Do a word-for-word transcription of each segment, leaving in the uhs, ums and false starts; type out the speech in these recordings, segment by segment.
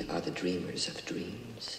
We are the dreamers of dreams.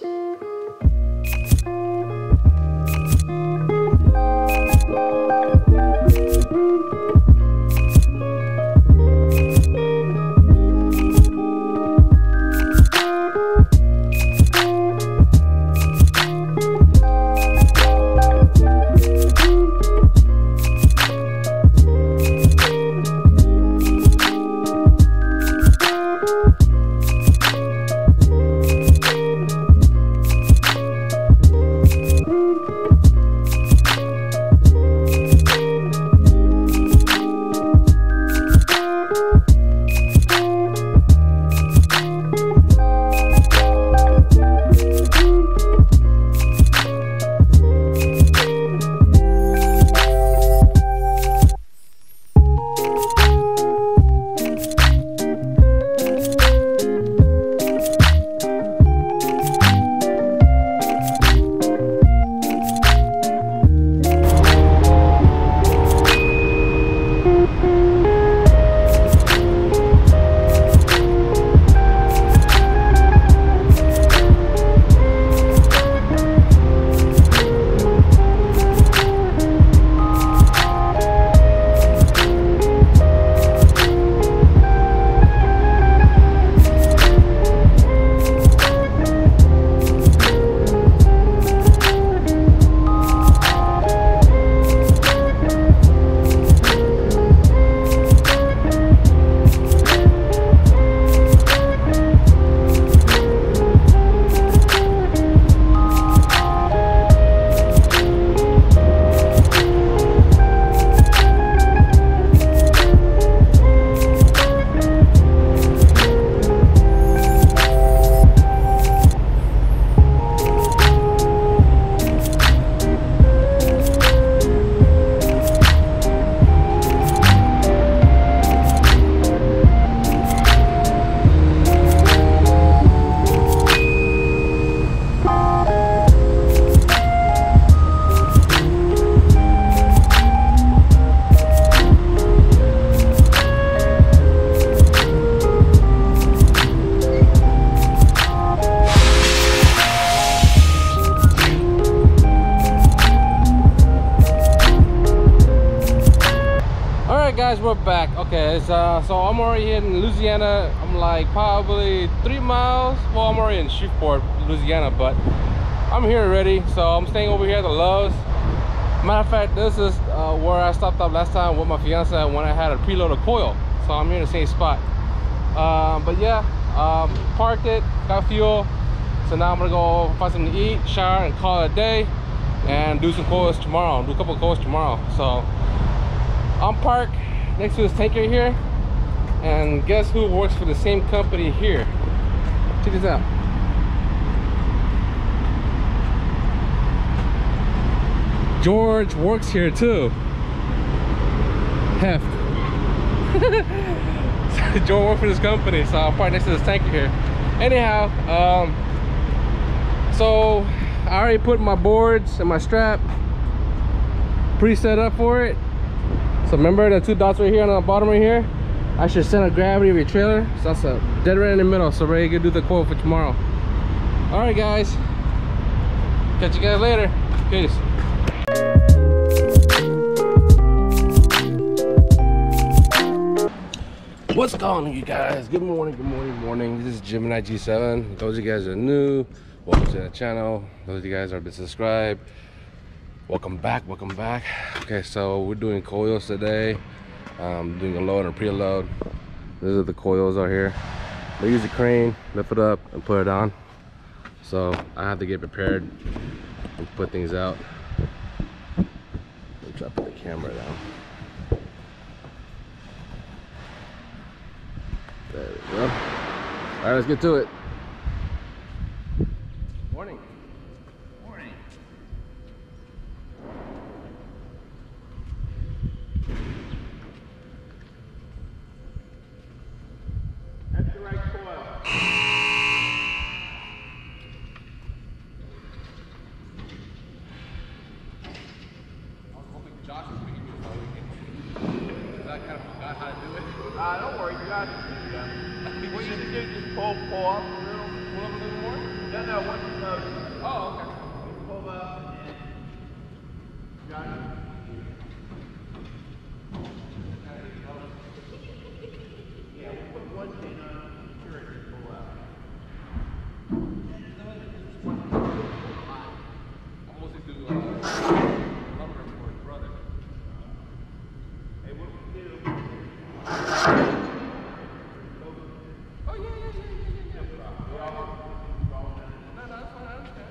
Guys, we're back. Okay, it's, uh, so I'm already in Louisiana. I'm like probably three miles. Well, I'm already in Shreveport, Louisiana, but I'm here already. So I'm staying over here at the Lowe's. Matter of fact, this is uh, where I stopped up last time with my fiance when I had a preloaded coil. So I'm here in the same spot. Uh, but yeah, um, parked it, got fuel. So now I'm gonna go find something to eat, shower, and call it a day, and do some coils tomorrow. Do a couple of coils tomorrow. So I'm parked next to this tanker here, and guess who works for the same company here? Check this out. George works here too. Heft. George works for this company, so I'm parked next to this tanker here. Anyhow, um, so I already put my boards and my strap pre-set up for it. So remember the two dots right here on the bottom right here? I should center gravity of your trailer. So that's a dead right in the middle. So ready to do the coil for tomorrow. All right, guys. Catch you guys later. Peace. What's going on, you guys? Good morning, good morning, good morning. This is Gemini G seven. Those of you guys are new, welcome to the channel. Those of you guys are been subscribed, welcome back, welcome back. Okay, so we're doing coils today. Um, doing a load and a preload. These are the coils out here. They use a crane, lift it up, and put it on. So I have to get prepared and put things out. Let me try to put the camera down. There we go. All right, let's get to it. Morning. Morning. That's the right coil. I was hoping Josh was making me so we can. Because I kind of forgot how to do it. Ah, uh, don't worry, you got it. Yeah. What you need to do is just pull, pull up a little. pull up a little more? No, no, once you load it. Oh, okay. You pull up and got it. Yeah, we put one pin on sure it can pull out. I'm mostly do uh, lumber for his brother. Hey, what we do? Oh, yeah, yeah, yeah, yeah, yeah, yeah. No, no, that's fine, I understand.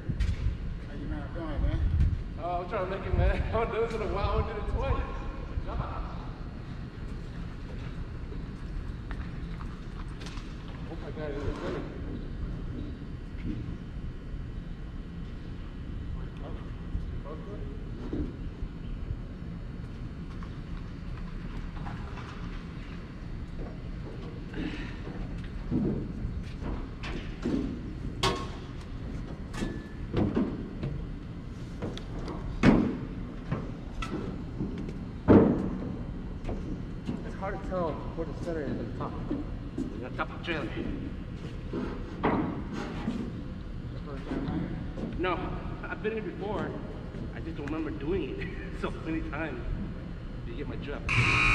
How you not doing, man? Oh, I'm trying to make it, man. I'm doing it in a while. I did it twice. Oh my God, it is running. It's hard to tell where the center is at the top. The top of the trailer. No, I've been here before. I just don't remember doing it so many times to get my drip.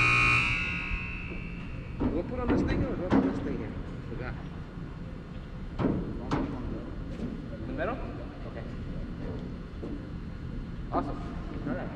We'll put on this thing or we'll put this thing here? Forgot. The middle? Okay. Awesome. All right.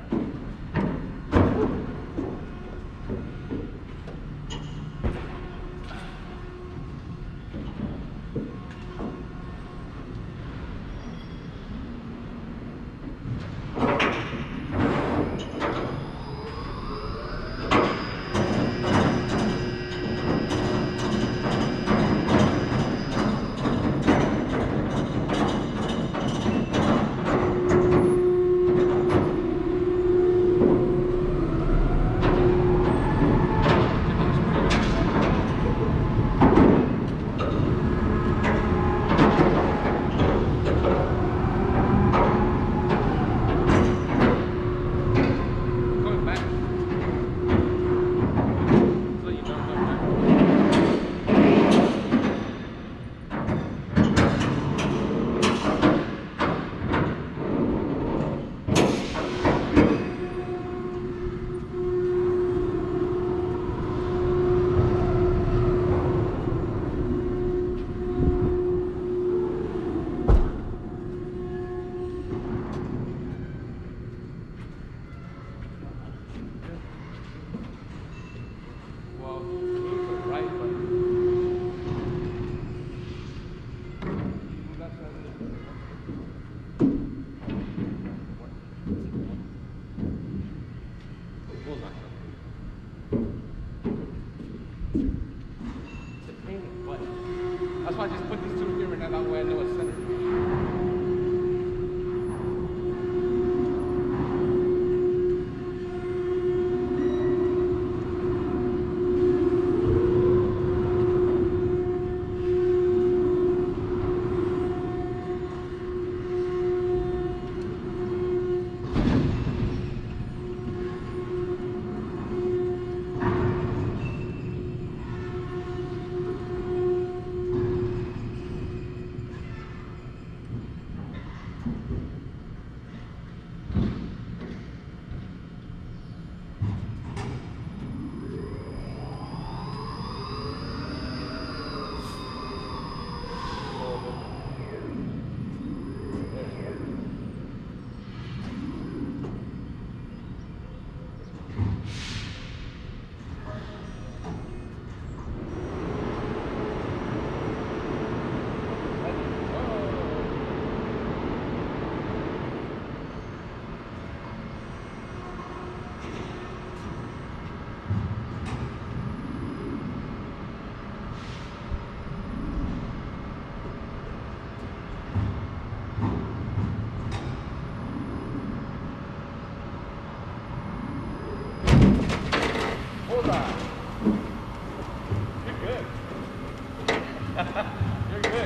That's why I just put these two here right now, that way I know it's centered. Hold on. You're good. You're good.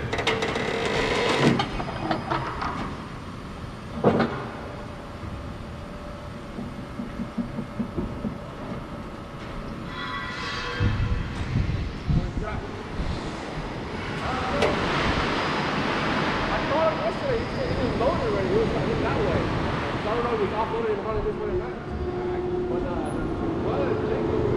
I thought yesterday he said he was loaded already. He was running that way. So I don't know if he was offloaded and running this way or not. But uh, well, it's Jacob.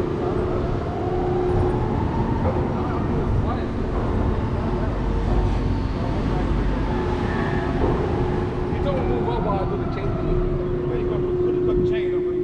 He told me to move up while I do the chain thing. But he put the chain over.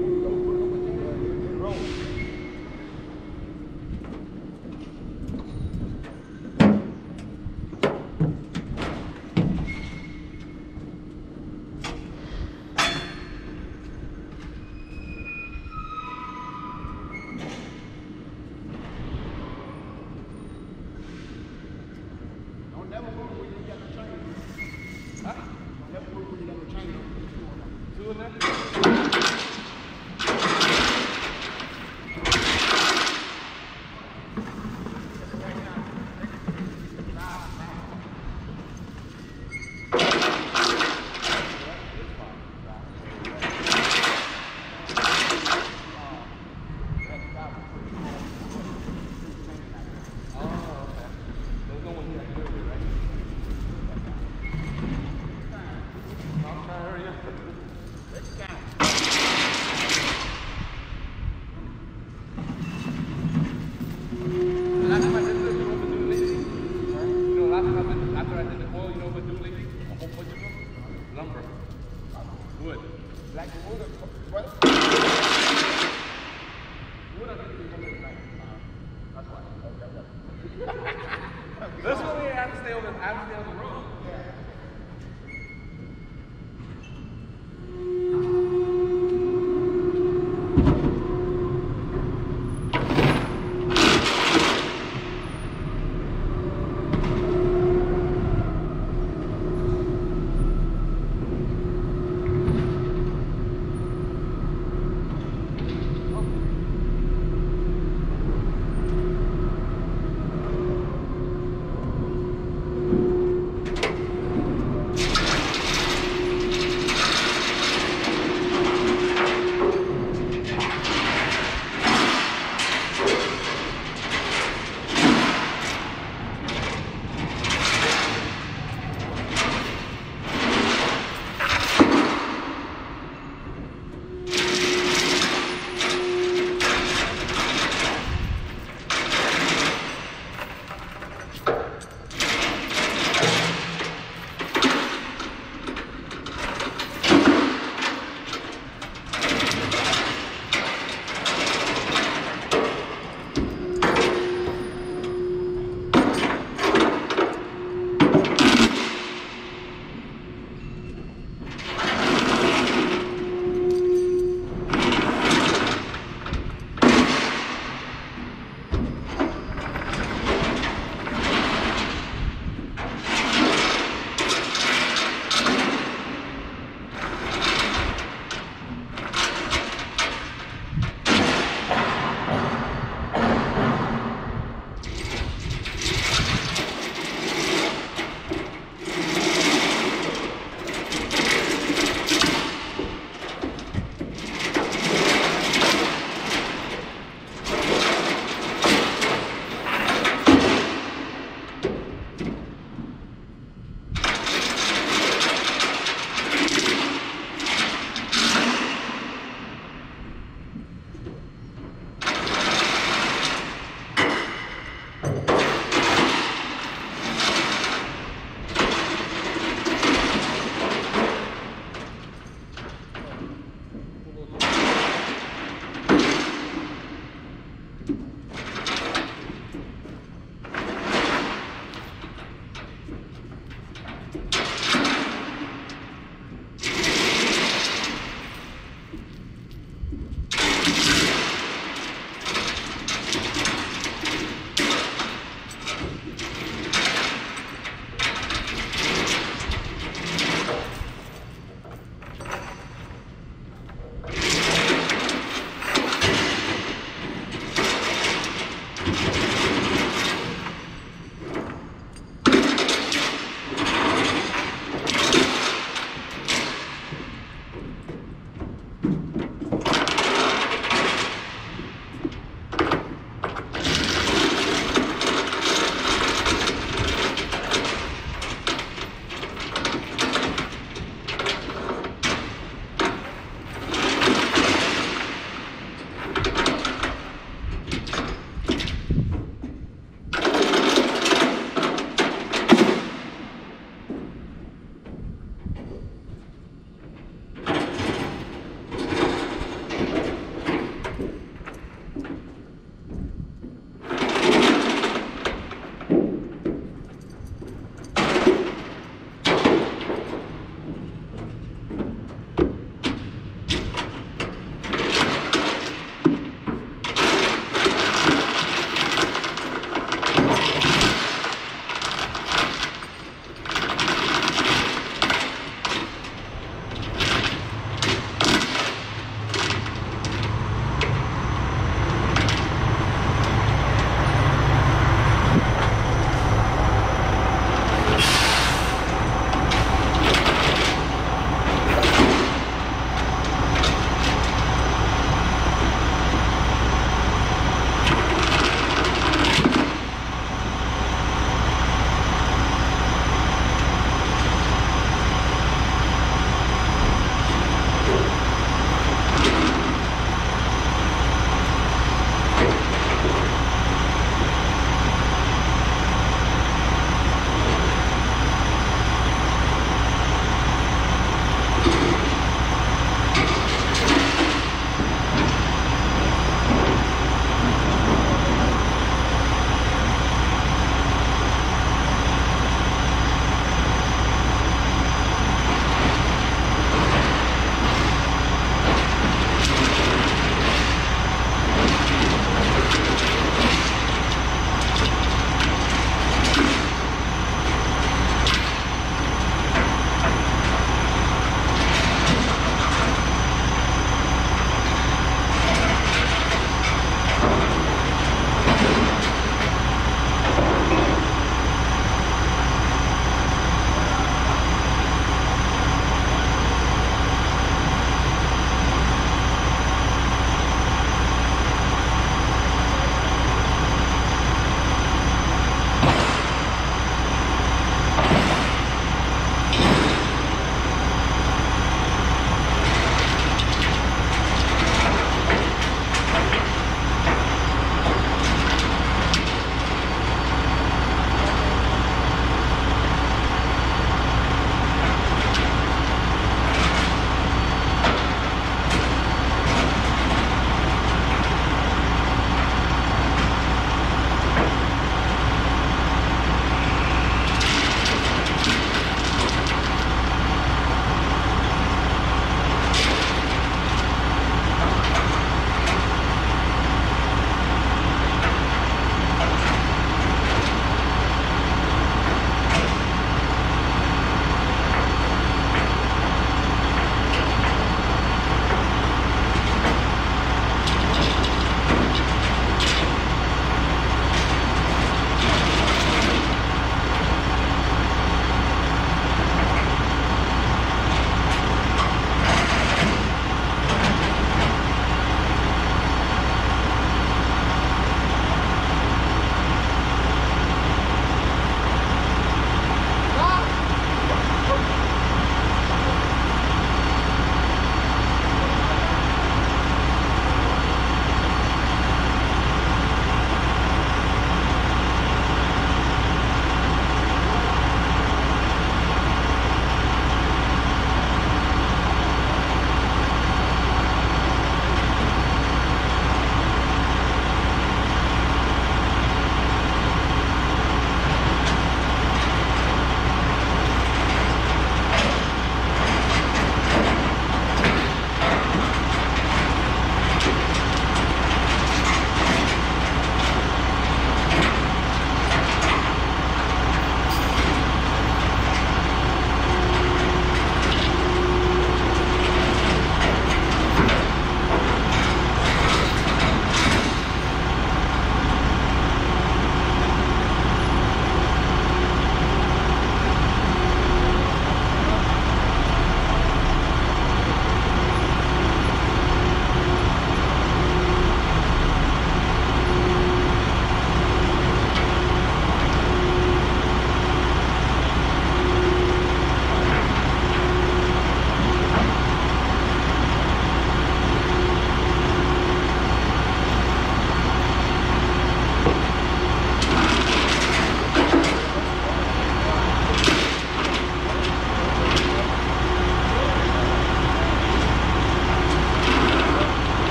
This one here, I have to stay over. I have to stay on the road.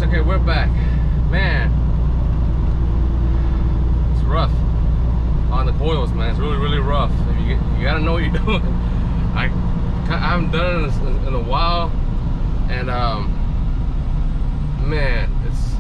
okay, we're back. Man, it's rough on the coils, man. It's really, really rough. You, you gotta know what you're doing. I, I haven't done it in, in a while, and um, man, it's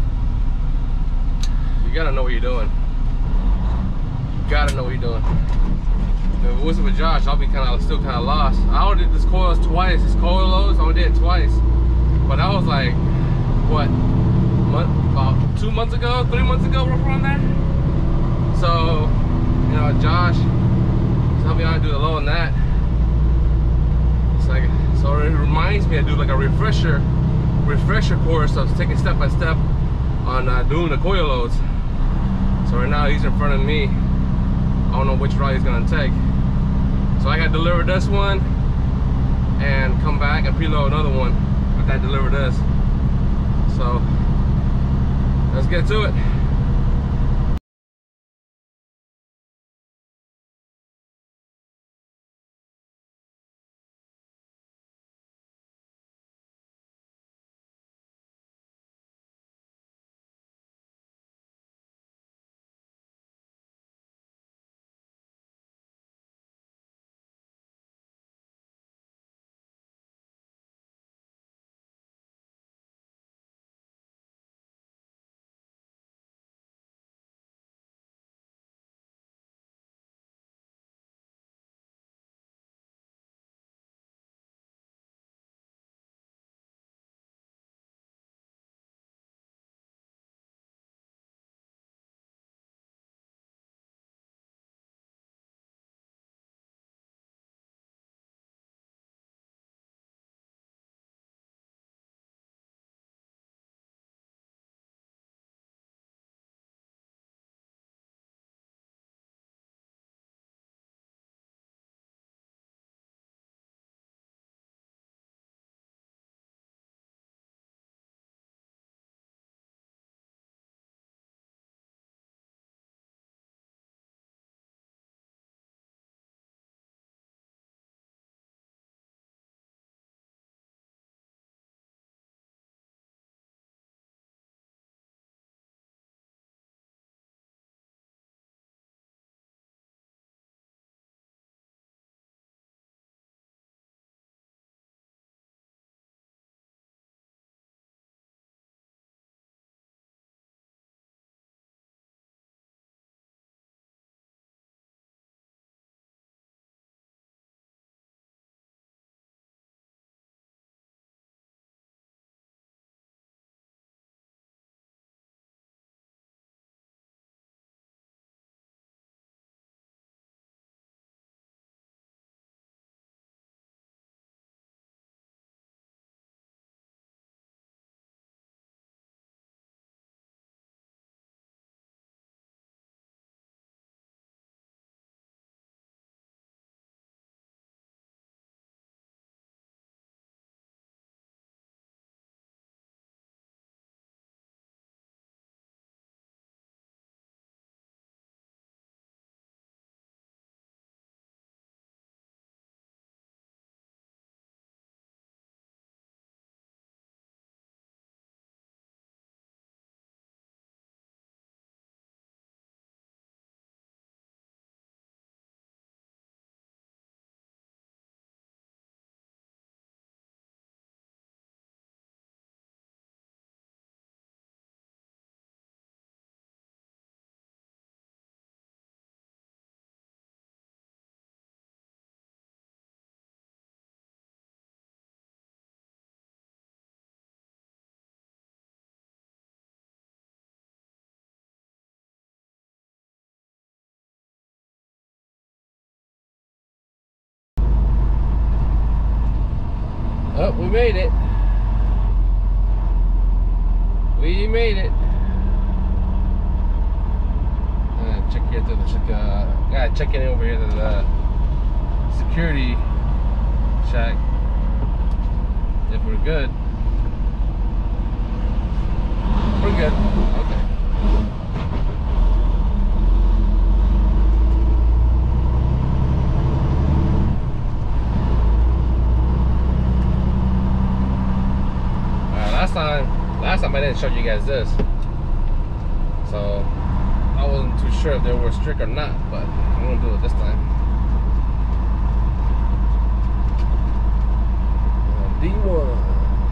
you gotta know what you're doing. You gotta know what you're doing. If it wasn't with Josh, I'll be kind of still kind of lost. I already did this coils twice. This coil loads, I only did it twice, but I was like, what, month, about two months ago, three months ago, we're on that. So, you know, Josh helped me out to do the low on that. It's like, so it reminds me to do like a refresher, refresher course of taking step by step on uh, doing the coil loads. So right now he's in front of me. I don't know which route he's gonna take. So I gotta deliver this one and come back and preload another one after I deliver this. So let's get to it. Oh, we made it. We made it. Uh, check here to the check. Uh, gotta check in over here to the security check if we're good. We're good. Okay. Last time, last time I didn't didn't show you guys this. So I wasn't too sure if they were strict or not, but I'm gonna do it this time. D one.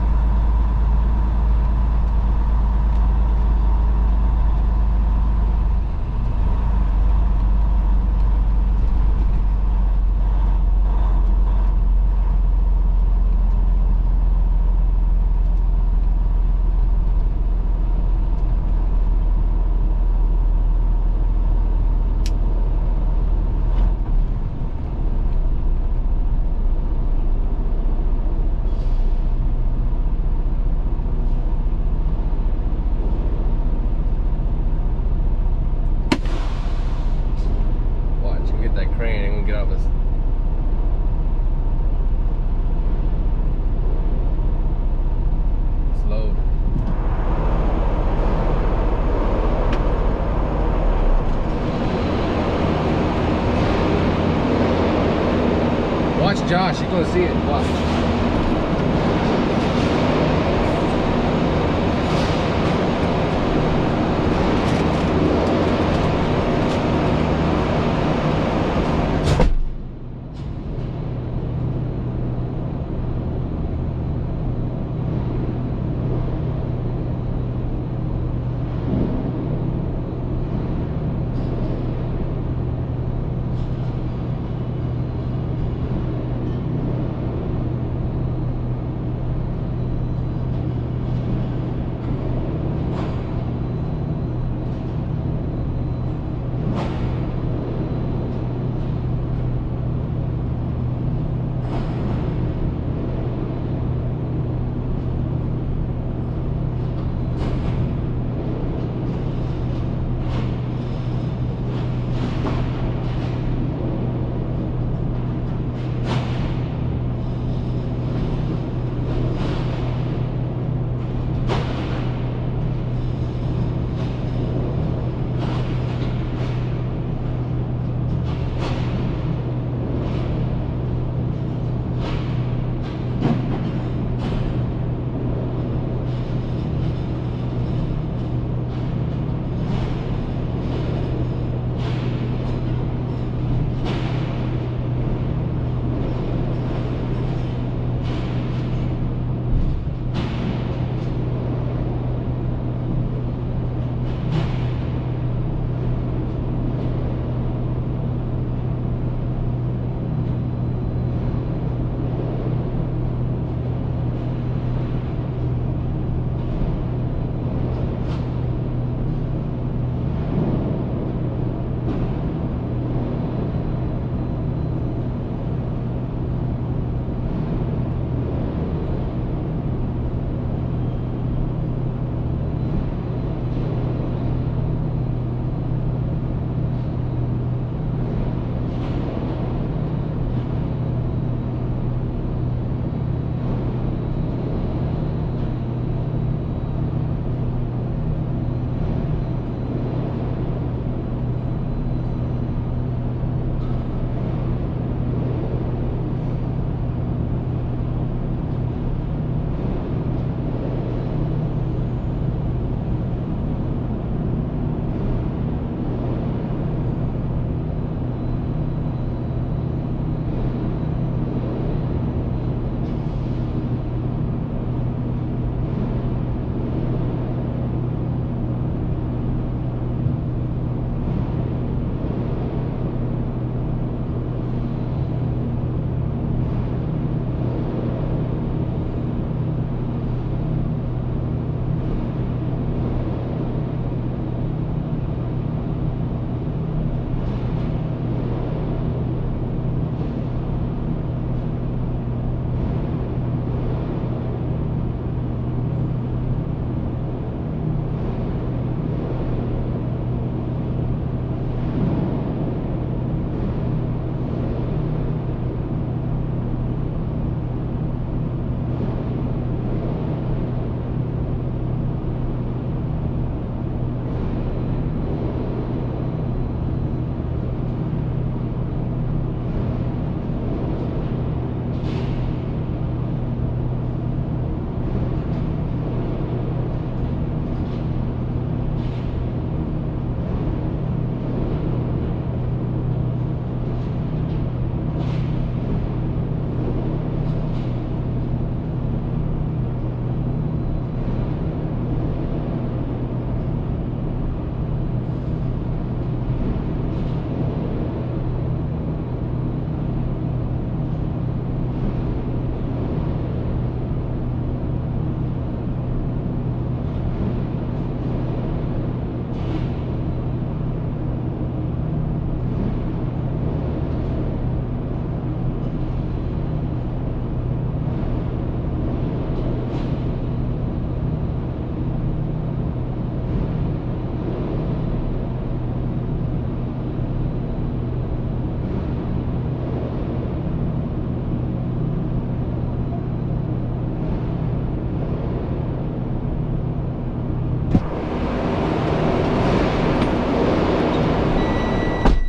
Watch Josh, you're gonna see it. Watch.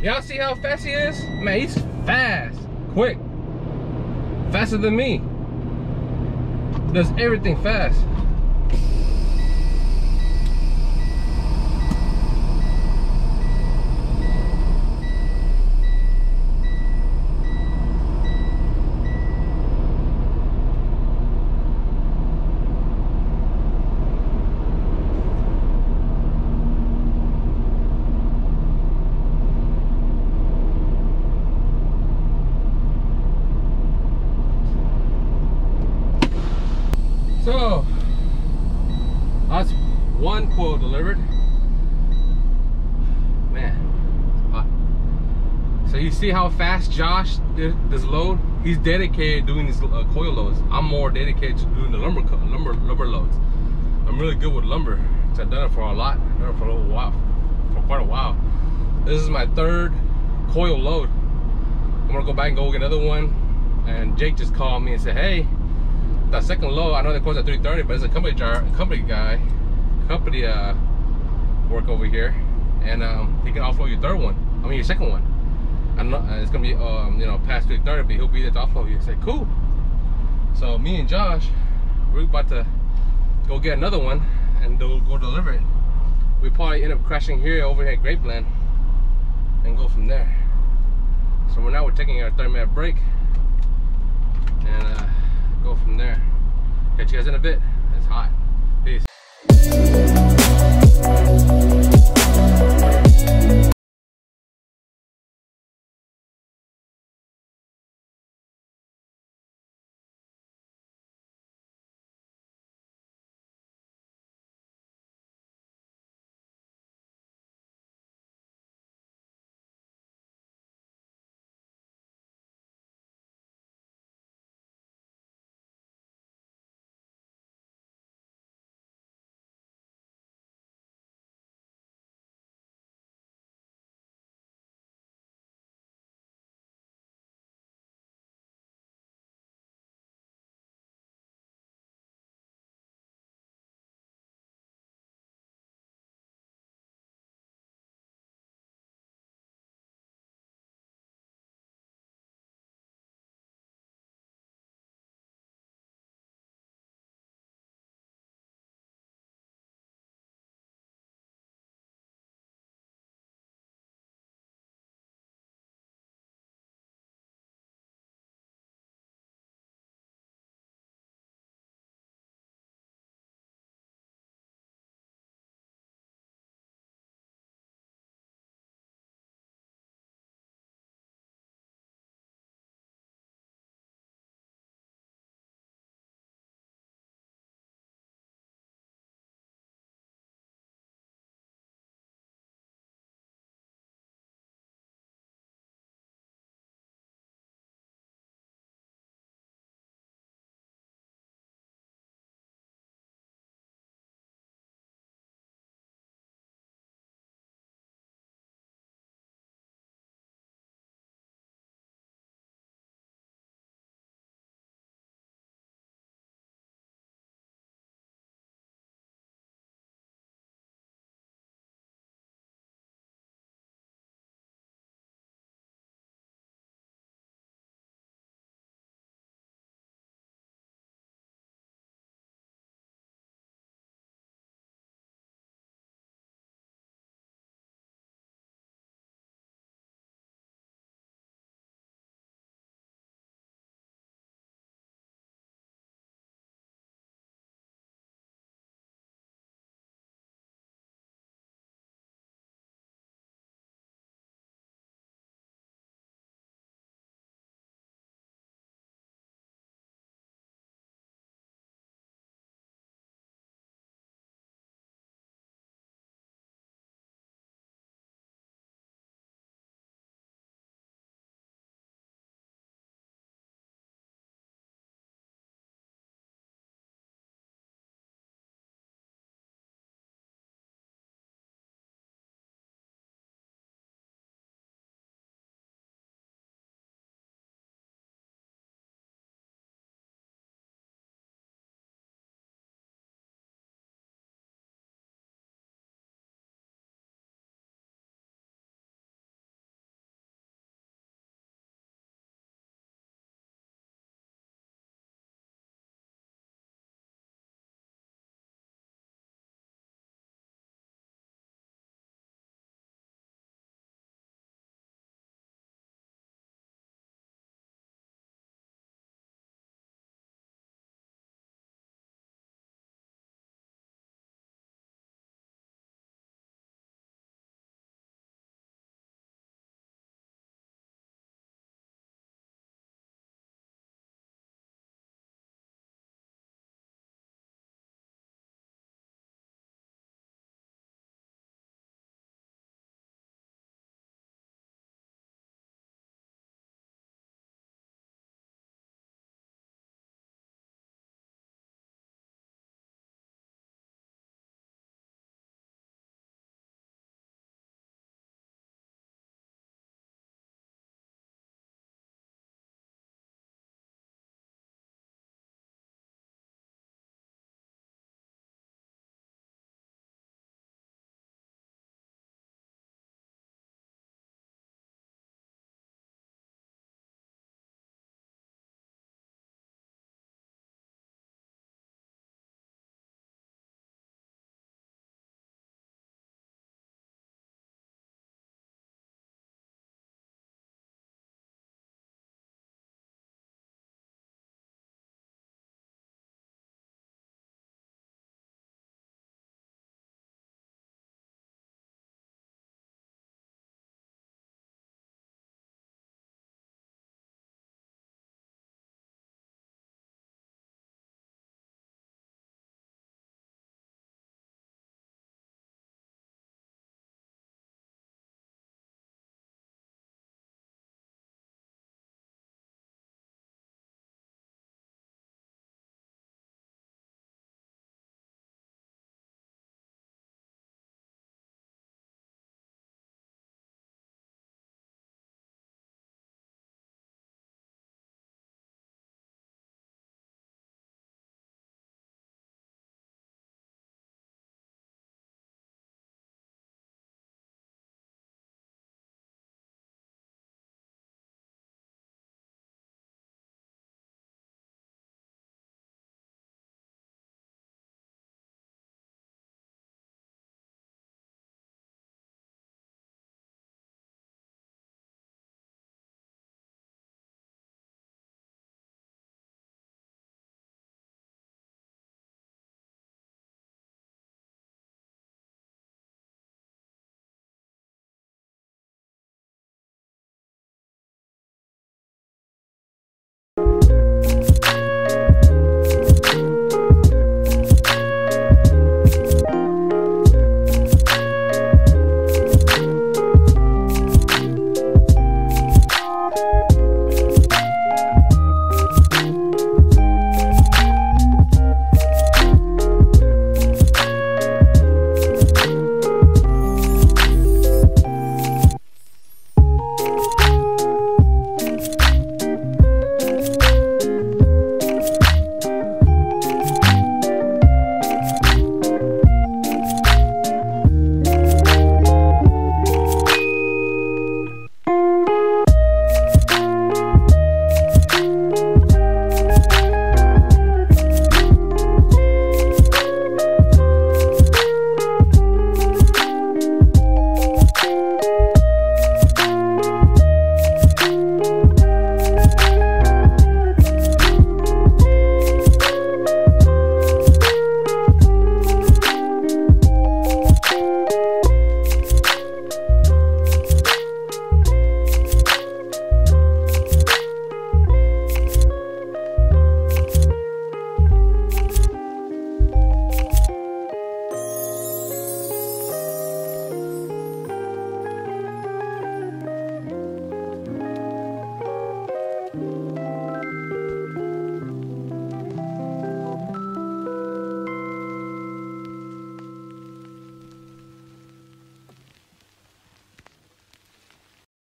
Y'all see how fast he is? Man, he's fast, quick, faster than me. Does everything fast. So that's one coil delivered. Man, hot. So you see how fast Josh did this load? He's dedicated doing these uh, coil loads. I'm more dedicated to doing the lumber lumber lumber loads. I'm really good with lumber. So I've done it for a lot. I've done it for a little while, for quite a while. This is my third coil load. I'm gonna go back and go get another one. And Jake just called me and said, hey, that second load, I know they close at three thirty, but it's a company jar, company guy, company uh, work over here, and um, he can offload your third one. I mean your second one. I'm not. Uh, it's gonna be um, you know past three thirty, but he'll be there to offload you. I said cool. So me and Josh, we're about to go get another one and go go deliver it. We probably end up crashing here over here at Grapeland and go from there. So we're now we're taking our thirty minute break and. Uh, go from there. Catch you guys in a bit. It's hot. Peace.